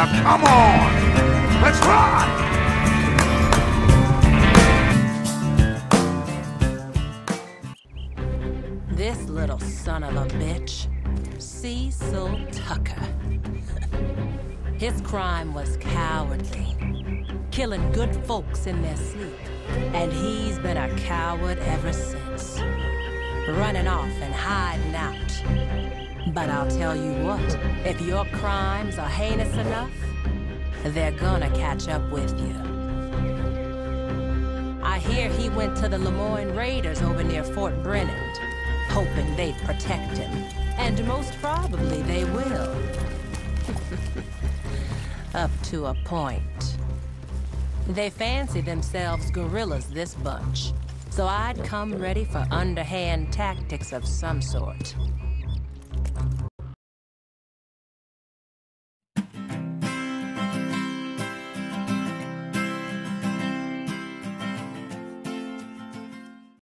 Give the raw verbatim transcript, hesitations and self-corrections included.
Now come on! Let's ride! This little son of a bitch, Cecil Tucker. His crime was cowardly, killing good folks in their sleep. And he's been a coward ever since, running off and hiding out. But I'll tell you what, if your crimes are heinous enough, they're gonna catch up with you. I hear he went to the Lemoyne Raiders over near Fort Brennan, hoping they'd protect him. And most probably they will. Up to a point. They fancy themselves guerrillas, this bunch. So I'd come ready for underhand tactics of some sort.